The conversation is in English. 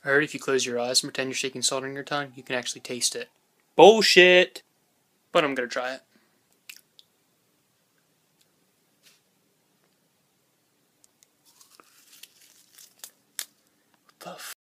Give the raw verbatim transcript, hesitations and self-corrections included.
I heard if you close your eyes and pretend you're shaking salt on your tongue, you can actually taste it. Bullshit! But I'm gonna try it. What the f